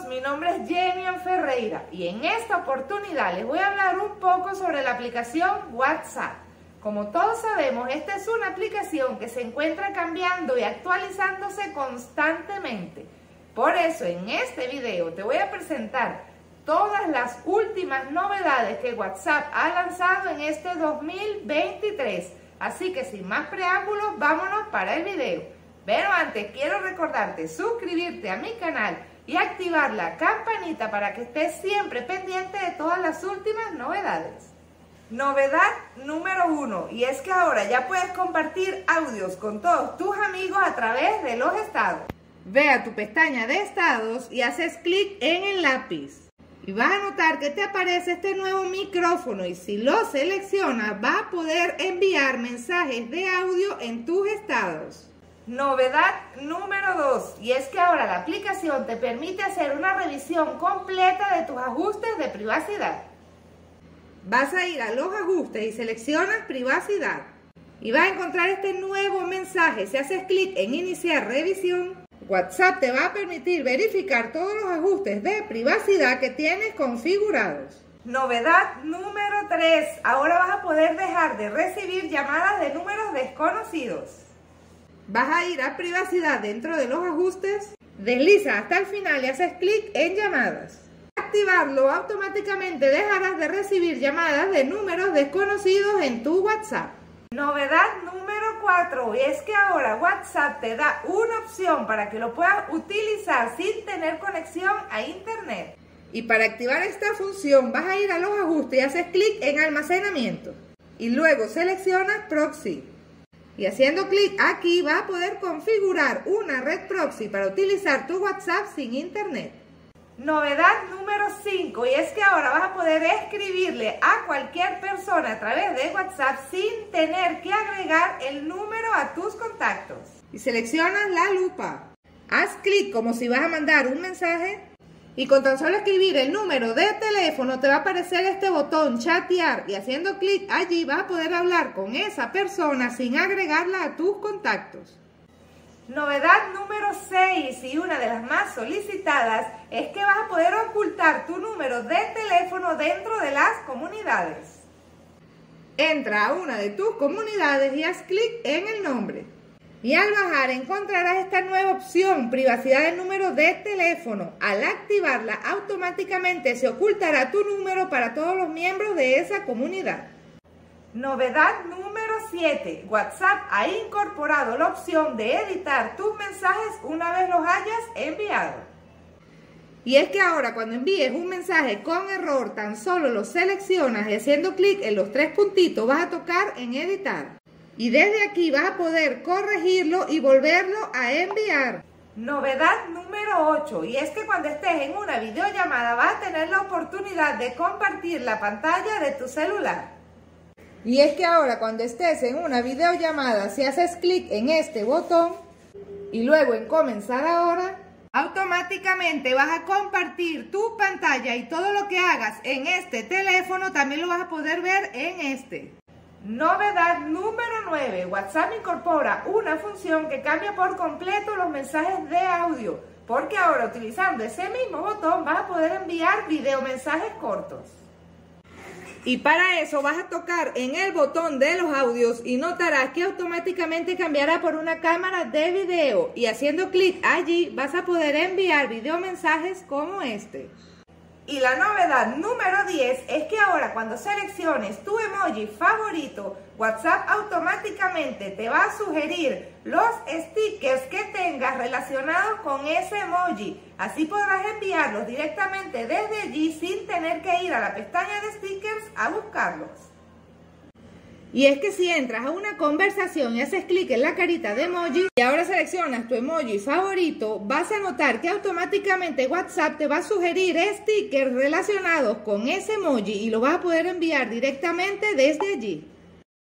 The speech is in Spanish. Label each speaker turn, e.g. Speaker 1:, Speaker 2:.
Speaker 1: mi nombre es Jennifer Ferreira y en esta oportunidad les voy a hablar un poco sobre la aplicación WhatsApp. Como todos sabemos, esta es una aplicación que se encuentra cambiando y actualizándose constantemente. Por eso en este video te voy a presentar todas las últimas novedades que WhatsApp ha lanzado en este 2023. Así que sin más preámbulos, vámonos para el video. Pero antes quiero recordarte suscribirte a mi canal y activar la campanita para que estés siempre pendiente de todas las últimas novedades. Novedad número 1, y es que ahora ya puedes compartir audios con todos tus amigos a través de los estados. Ve a tu pestaña de estados y haces clic en el lápiz. Y vas a notar que te aparece este nuevo micrófono y si lo seleccionas vas a poder enviar mensajes de audio en tus estados. Novedad número 2, y es que ahora la aplicación te permite hacer una revisión completa de tus ajustes de privacidad. Vas a ir a los ajustes y seleccionas privacidad. Y vas a encontrar este nuevo mensaje. Si haces clic en iniciar revisión, WhatsApp te va a permitir verificar todos los ajustes de privacidad que tienes configurados. Novedad número 3, ahora vas a poder dejar de recibir llamadas de números desconocidos. Vas a ir a privacidad dentro de los ajustes, desliza hasta el final y haces clic en llamadas. Al activarlo, automáticamente dejarás de recibir llamadas de números desconocidos en tu WhatsApp. Novedad número 4, es que ahora WhatsApp te da una opción para que lo puedas utilizar sin tener conexión a internet. Y para activar esta función vas a ir a los ajustes y haces clic en almacenamiento. Y luego seleccionas proxy. Y haciendo clic aquí vas a poder configurar una red proxy para utilizar tu WhatsApp sin internet. Novedad número 5, y es que ahora vas a poder escribirle a cualquier persona a través de WhatsApp sin tener que agregar el número a tus contactos. Y seleccionas la lupa. Haz clic como si vas a mandar un mensaje. Y con tan solo escribir el número de teléfono te va a aparecer este botón chatear y haciendo clic allí vas a poder hablar con esa persona sin agregarla a tus contactos. Novedad número 6 y una de las más solicitadas es que vas a poder ocultar tu número de teléfono dentro de las comunidades. Entra a una de tus comunidades y haz clic en el nombre. Y al bajar encontrarás esta nueva opción, privacidad del número de teléfono. Al activarla, automáticamente se ocultará tu número para todos los miembros de esa comunidad. Novedad número 7. WhatsApp ha incorporado la opción de editar tus mensajes una vez los hayas enviado. Y es que ahora cuando envíes un mensaje con error, tan solo lo seleccionas y haciendo clic en los tres puntitos vas a tocar en editar. Y desde aquí vas a poder corregirlo y volverlo a enviar. Novedad número 8, y es que cuando estés en una videollamada vas a tener la oportunidad de compartir la pantalla de tu celular. Y es que ahora cuando estés en una videollamada, si haces clic en este botón y luego en comenzar ahora, automáticamente vas a compartir tu pantalla y todo lo que hagas en este teléfono también lo vas a poder ver en este. Novedad número 9. WhatsApp incorpora una función que cambia por completo los mensajes de audio, porque ahora utilizando ese mismo botón vas a poder enviar videomensajes cortos. Y para eso vas a tocar en el botón de los audios y notarás que automáticamente cambiará por una cámara de video y haciendo clic allí vas a poder enviar videomensajes como este. Y la novedad número 10 es que ahora cuando selecciones tu emoji favorito, WhatsApp automáticamente te va a sugerir los stickers que tengas relacionados con ese emoji. Así podrás enviarlos directamente desde allí sin tener que ir a la pestaña de stickers a buscarlos. Y es que si entras a una conversación y haces clic en la carita de emoji y ahora seleccionas tu emoji favorito, vas a notar que automáticamente WhatsApp te va a sugerir stickers relacionados con ese emoji y lo vas a poder enviar directamente desde allí.